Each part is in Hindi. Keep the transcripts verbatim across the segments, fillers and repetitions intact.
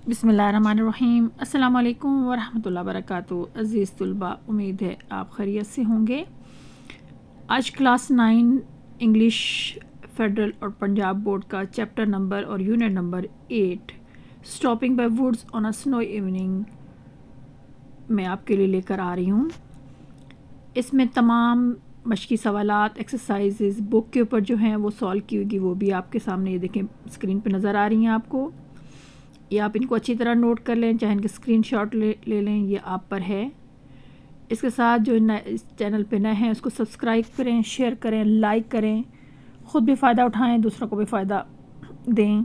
बिस्मिल्लाहिर्रहमानिर्रहीम। अस्सलाम वालेकुम वरहमतुल्लाहि वबरकातुहू। अज़ीज़ तुलबा, उम्मीद है आप खैरियत से होंगे। आज क्लास नाइन इंग्लिश फेडरल और पंजाब बोर्ड का चैप्टर नंबर और unit number eight stopping by woods on a snow evening मैं आपके लिए लेकर आ रही हूँ। इसमें तमाम मशकी सवालात एक्सरसाइजेज बुक के ऊपर जो हैं वो सॉल्व की होगी, वो भी आपके सामने ये देखें स्क्रीन पे नज़र आ रही हैं आपको। ये आप इनको अच्छी तरह नोट कर लें, चाहे इनके स्क्रीनशॉट ले ले लें, ये आप पर है। इसके साथ जो इस चैनल पे नए हैं उसको सब्सक्राइब करें, शेयर करें, लाइक करें, ख़ुद भी फ़ायदा उठाएं, दूसरों को भी फ़ायदा दें।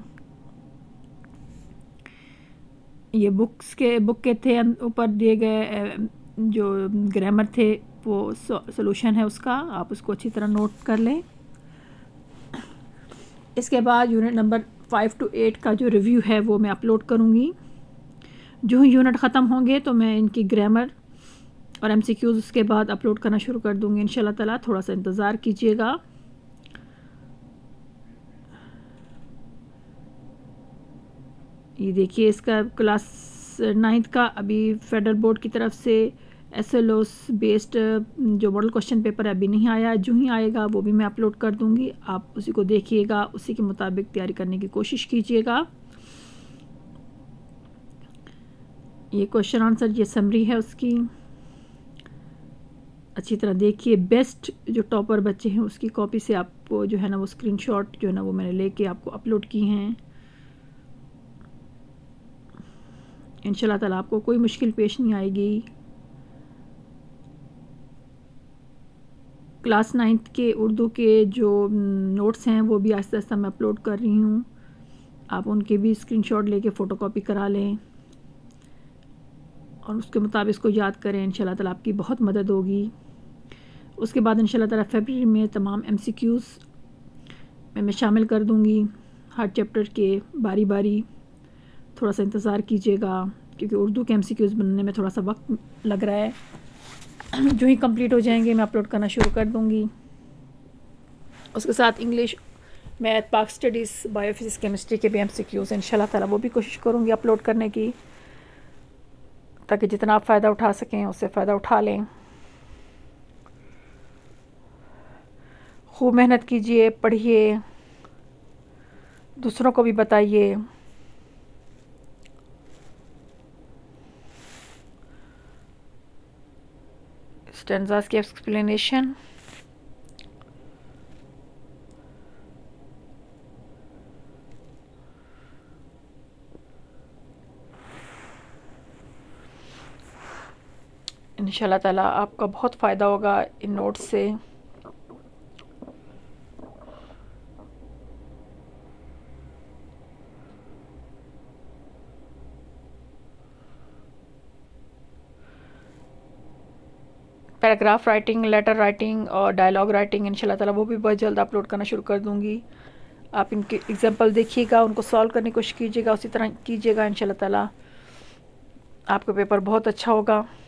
ये बुक्स के बुक के थे ऊपर दिए गए जो ग्रामर थे वो सॉल्यूशन है उसका, आप उसको अच्छी तरह नोट कर लें। इसके बाद unit number five two eight का जो रिव्यू है वो मैं अपलोड करूँगी। जो ही यूनिट ख़त्म होंगे तो मैं इनकी ग्रामर और एमसीक्यूज़ उसके बाद अपलोड करना शुरू कर दूँगी इंशाल्लाह ताला। थोड़ा सा इंतज़ार कीजिएगा। ये देखिए इसका क्लास नाइन्थ का अभी फेडरल बोर्ड की तरफ से एस एल ओस बेस्ड जो मॉडल क्वेश्चन पेपर अभी नहीं आया, जो ही आएगा वो भी मैं अपलोड कर दूंगी। आप उसी को देखिएगा, उसी के मुताबिक तैयारी करने की कोशिश कीजिएगा। ये क्वेश्चन आंसर, ये समरी है उसकी, अच्छी तरह देखिए। बेस्ट जो टॉपर बच्चे हैं उसकी कॉपी से आपको जो है ना वो स्क्रीनशॉट जो है ना वो मैंने लेके आपको अपलोड की हैं। इंशाल्लाह ताला आपको कोई मुश्किल पेश नहीं आएगी। क्लास नाइन्थ के उर्दू के जो नोट्स हैं वो भी आहिस्ता आहिस्ता मैं अपलोड कर रही हूँ। आप उनके भी स्क्रीनशॉट लेके फ़ोटोकॉपी करा लें और उसके मुताबिक इसको याद करें। इंशाल्लाह ताला आपकी बहुत मदद होगी। उसके बाद इंशाल्लाह ताला फरवरी में तमाम एमसीक्यूज़ में मैं शामिल कर दूँगी हर चैप्टर के बारी बारी। थोड़ा सा इंतज़ार कीजिएगा क्योंकि उर्दू के एमसीक्यूज़ बनने में थोड़ा सा वक्त लग रहा है। जो ही कंप्लीट हो जाएंगे मैं अपलोड करना शुरू कर दूंगी। उसके साथ English, math, Pak studies, biophysics, chemistry के भी एमसीक्यूज़ इंशाल्लाह ताला वो भी कोशिश करूंगी अपलोड करने की, ताकि जितना आप फ़ायदा उठा सकें उससे फ़ायदा उठा लें। खूब मेहनत कीजिए, पढ़िए, दूसरों को भी बताइए। स्टेंजास की एक्सप्लेनेशन, इंशाल्लाह ताला आपका बहुत फ़ायदा होगा इन नोट्स से। पैराग्राफ राइटिंग, लेटर राइटिंग और डायलॉग राइटिंग इंशाल्लाह ताला वो भी बहुत जल्द अपलोड करना शुरू कर दूंगी। आप इनके एग्जांपल देखिएगा, उनको सॉल्व करने की कोशिश कीजिएगा, उसी तरह कीजिएगा। इंशाल्लाह ताला आपका पेपर बहुत अच्छा होगा।